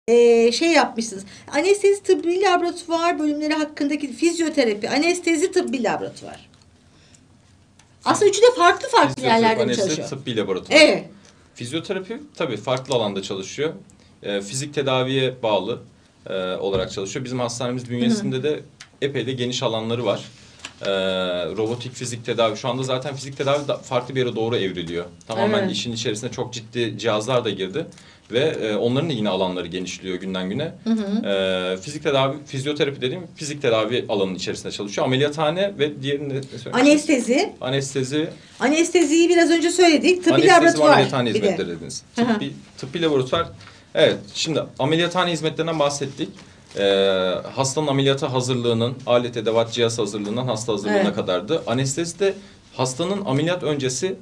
Şey yapmışsınız. Anestezi tıbbi laboratuvar bölümleri hakkındaki fizyoterapi, anestezi tıbbi laboratuvar. Aslında üçü de farklı yerlerde çalışıyor. Anestezi tıbbi laboratuvar. Evet. Fizyoterapi tabii farklı alanda çalışıyor. Fizik tedaviye bağlı olarak çalışıyor. Bizim hastanemiz bünyesinde de epey de geniş alanları var. Robotik fizik tedavi. Şu anda zaten fizik tedavi farklı bir yere doğru evriliyor. Tamamen işin içerisine çok ciddi cihazlar da girdi. Ve onların da yine alanları genişliyor günden güne. Fizik tedavi, fizyoterapi dediğim fizik tedavi alanının içerisinde çalışıyor. Ameliyathane ve diğerini ne Anestezi. Anestezi. Anesteziyi biraz önce söyledik. Tıbbi Anestezi laboratuvar. ameliyathane hizmetleri dediniz. Tıbbi laboratuvar. Evet, şimdi ameliyathane hizmetlerinden bahsettik. Hastanın ameliyata hazırlığının, alet edevat cihaz hazırlığından hasta hazırlığına kadardı. Anestezi de hastanın ameliyat öncesi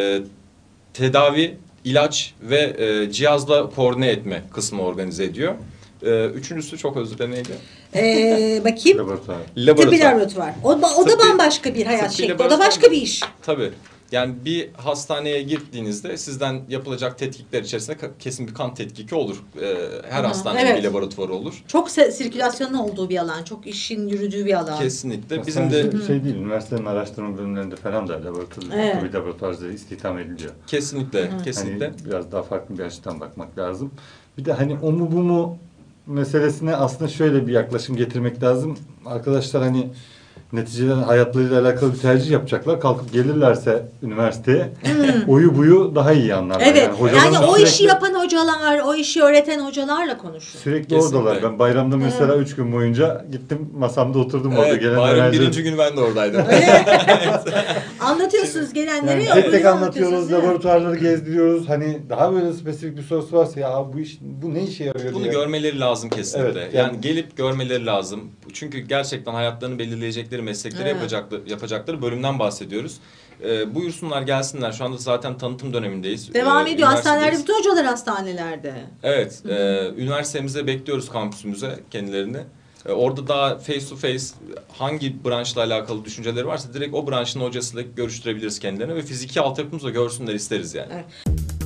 tedavi, ilaç ve cihazla koordine etme kısmı organize ediyor. Üçüncüsü çok özür dilerim neydi? Bakayım. Laboratuvar. Tıbbi laboratuvar. O da bambaşka bir hayat şekli. O da başka bir iş. Tabii. Yani bir hastaneye gittiğinizde sizden yapılacak tetkikler içerisinde kesin bir kan tetkiki olur. Her hastanenin bir laboratuvarı olur. Çok sirkülasyonun olduğu bir alan. Çok işin yürüdüğü bir alan. Kesinlikle. Bizim de şey değil, üniversitenin araştırma bölümlerinde falan da laboratuvarda istihdam ediliyor. Kesinlikle, kesinlikle. Hani biraz daha farklı bir açıdan bakmak lazım. Bir de hani o mu bu mu meselesine aslında şöyle bir yaklaşım getirmek lazım. Arkadaşlar hani neticeden hayatlarıyla alakalı bir tercih yapacaklar. Kalkıp gelirlerse üniversiteye oyu buyu daha iyi anlarlar. Evet. Yani o sürekli, işi yapan hocalar, o işi öğreten hocalarla konuşuyor. Sürekli oradalar. Ben bayramda mesela 3 gün boyunca gittim masamda oturdum orada. Gelen bayramın birinci günü ben de oradaydım. Anlatıyorsunuz gelenleri. Yani tek anlatıyoruz, laboratuvarları gezdiriyoruz. Hani daha böyle spesifik bir sorusu varsa ya bu ne işe yarıyor Bunu diye. görmeleri lazım kesinlikle. Evet, yani gelip görmeleri lazım. Çünkü gerçekten hayatlarını belirleyecekleri meslekleri yapacakları bölümden bahsediyoruz. Buyursunlar gelsinler. Şu anda zaten tanıtım dönemindeyiz. Devam ediyor. Hastanelerde bütün hocalar hastanelerde. Evet. Üniversitemize bekliyoruz kampüsümüze kendilerini. Orada daha face to face hangi branşla alakalı düşünceleri varsa direkt o branşın hocasıyla görüştürebiliriz kendilerini ve fiziki altyapımızla görsünler isteriz yani. Evet.